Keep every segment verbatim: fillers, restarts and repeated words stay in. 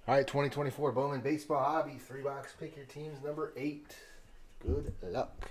All right, twenty twenty-four Bowman Baseball Hobby. Three box pick your teams number eight. Good luck.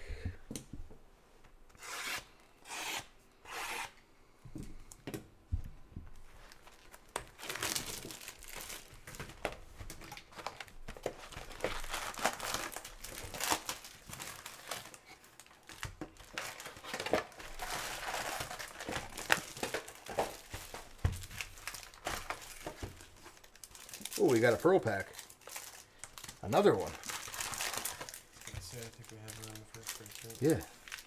Oh, we got a Pearl Pack. Another one. Let's see, I think we have her on the first break, right? Yeah.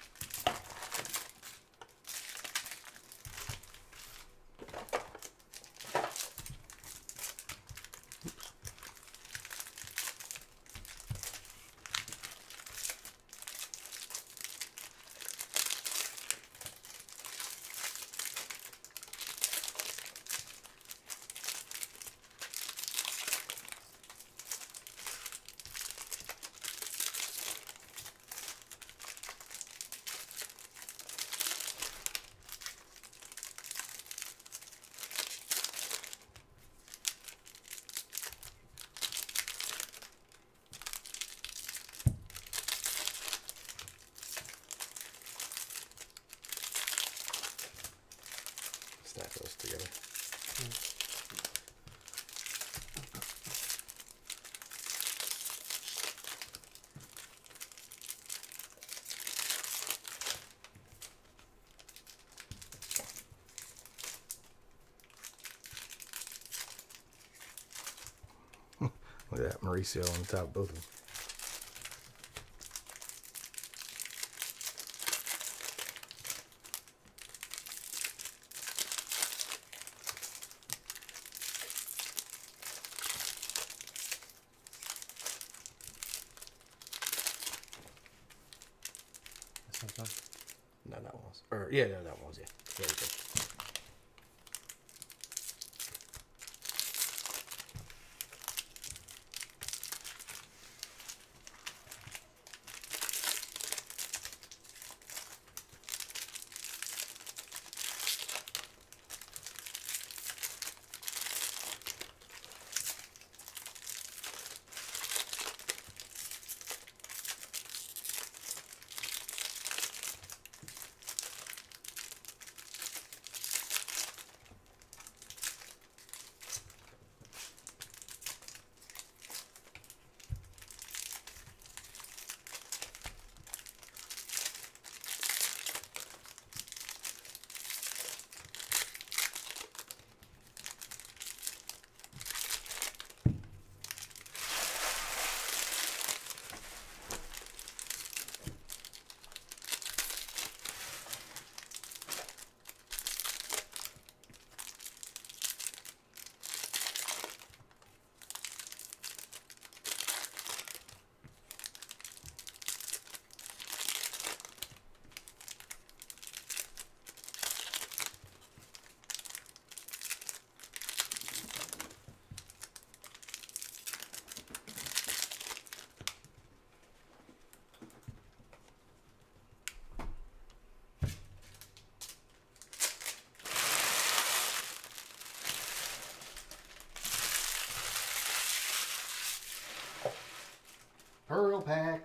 Stack those together. Look at that Mauricio on top, both of them. This one's done. No, that one was. Or yeah, no, that one was. Yeah, very good. Pearl Pack.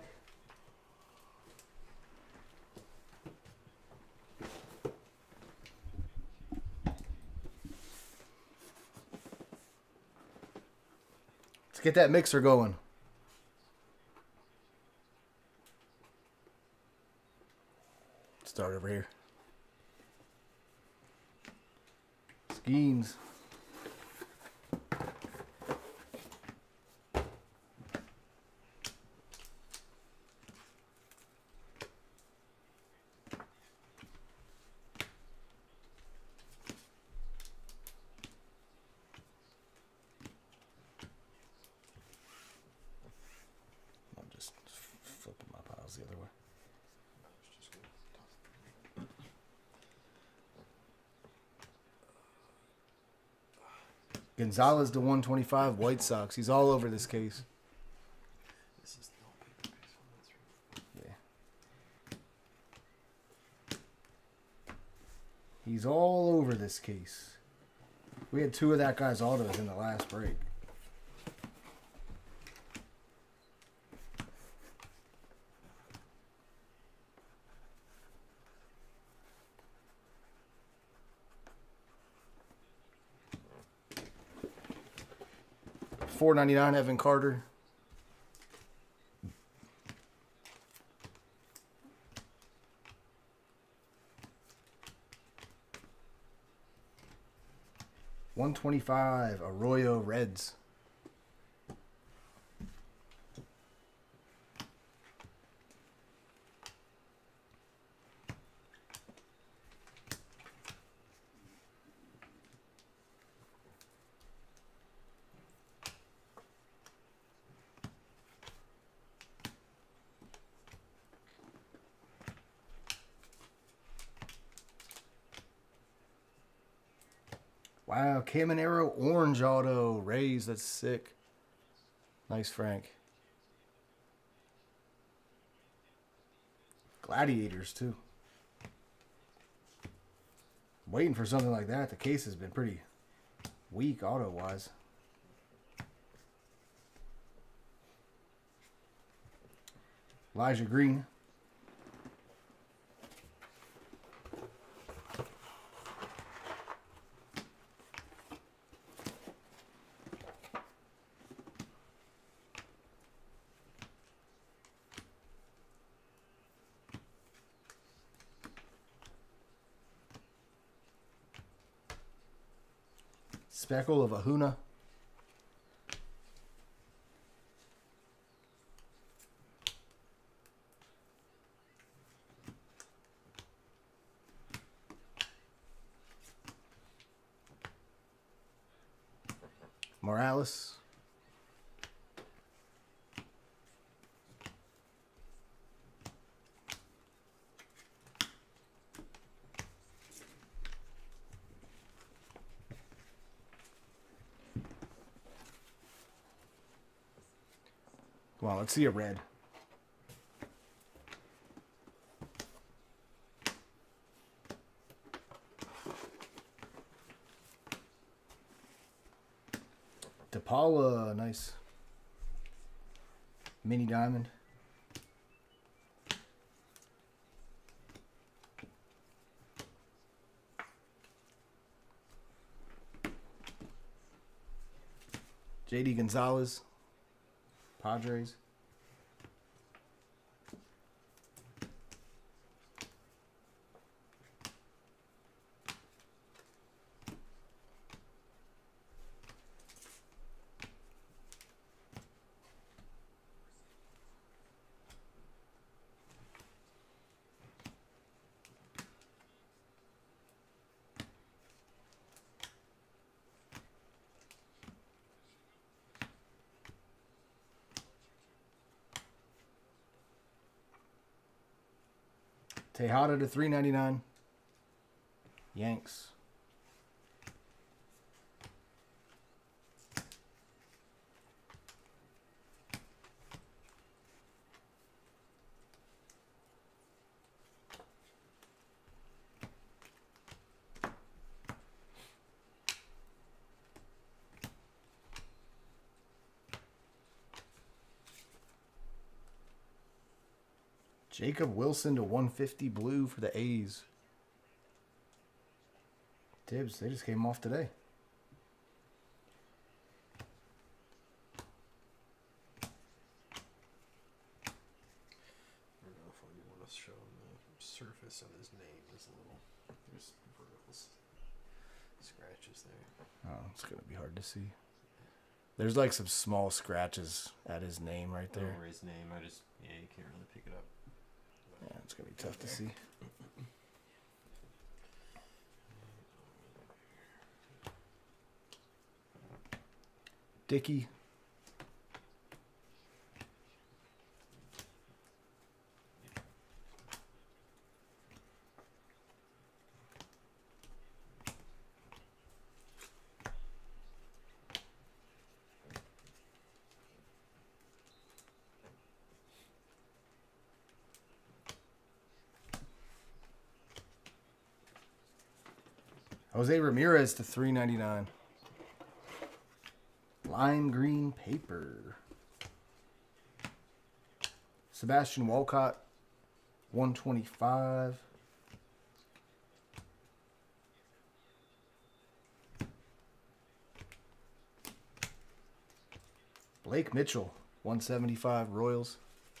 Let's get that mixer going. Start over here. Skeens. I'm just flipping my piles the other way. Gonzalez to one twenty-five, White Sox. He's all over this case. This is the old paper base one. That's right. Yeah. He's all over this case. We had two of that guy's autos in the last break. four ninety-nine, Evan Carter. one twenty-five, Arroyo Reds. Wow, Caminero orange auto. Rays, that's sick. Nice, Frank. Gladiators, too. Waiting for something like that. The case has been pretty weak auto-wise. Elijah Green. Speckle of Ahuna. Morales. Come on, let's see a red. DePaula, nice. Mini diamond. J D Gonzalez. Padres. Tejada to three ninety-nine. Yanks. Jacob Wilson to one fifty blue for the A's. Tibbs, they just came off today. I don't know if I want to show him the surface of his name. There's a little, there's vertical scratches there. Oh, it's going to be hard to see. There's like some small scratches at his name right there. Over his name, I just, yeah, you can't really pick it up. Yeah, it's going to be tough to see. Dickey. Jose Ramirez to three ninety-nine. Lime green paper. Sebastian Walcott, one twenty-five. Blake Mitchell, one seventy-five Royals.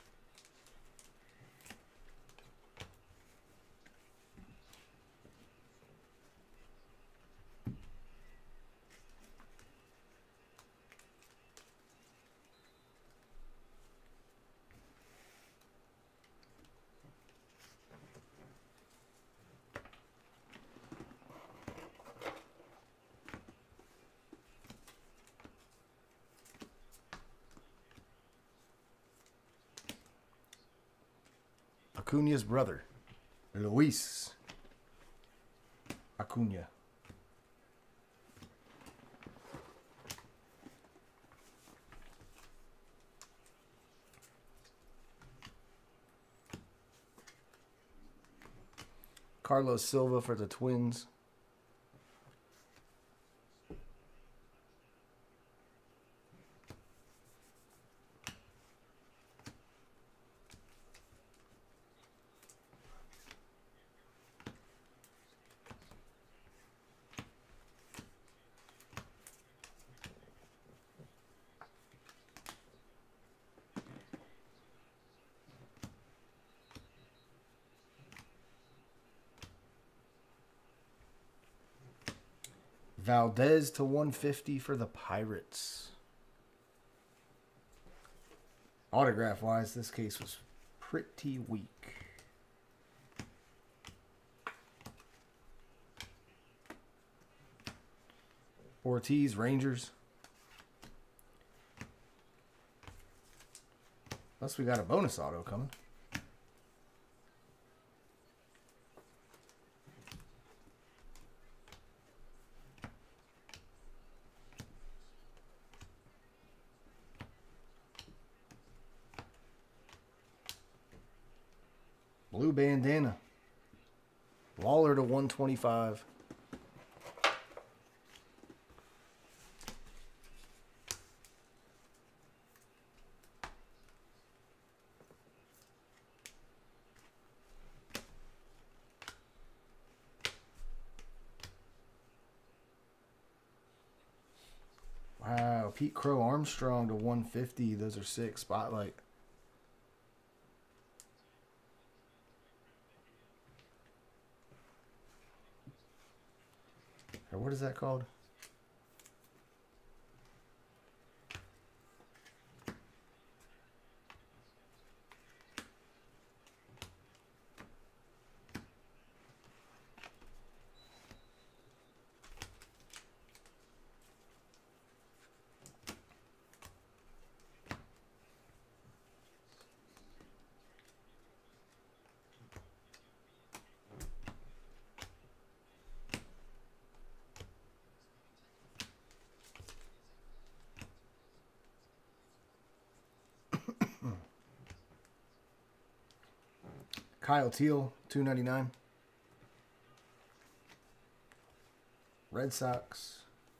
Acuna's brother, Luis Acuna. Carlos Silva for the Twins. Valdez to one fifty for the Pirates. Autograph-wise, this case was pretty weak. Ortiz, Rangers. Unless we got a bonus auto coming. Blue bandana. Lawler to one twenty-five. Wow, Pete Crow Armstrong to one fifty. Those are sick. Spotlight. Or what is that called? Kyle Teal, two ninety-nine. Red Sox.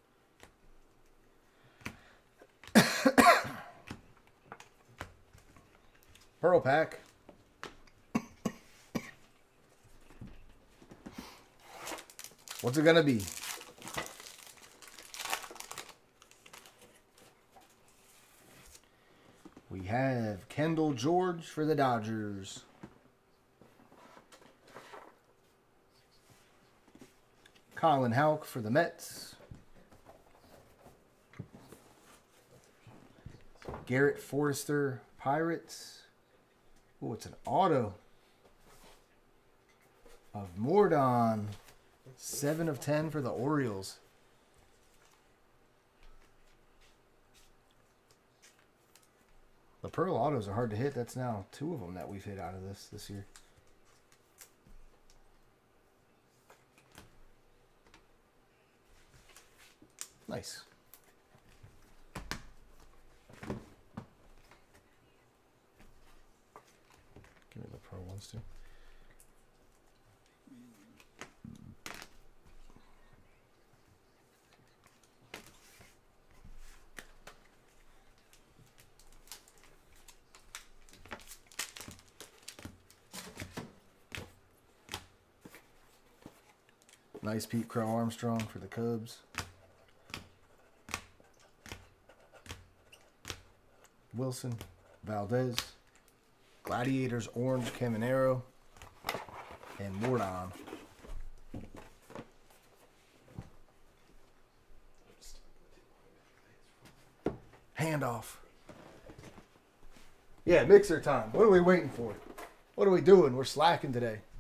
Pearl Pack. What's it gonna be? We have Kendall George for the Dodgers. Colin Houck for the Mets. Garrett Forrester, Pirates. Oh, it's an auto of Mordon. seven of ten for the Orioles. The Pearl autos are hard to hit. That's now two of them that we've hit out of this this year. Nice. Give me the Pro ones too. Nice Pete Crow Armstrong for the Cubs. Wilson, Valdez, Gladiators orange Caminero, and Mordon. Handoff. Yeah, mixer time. What are we waiting for? What are we doing? We're slacking today.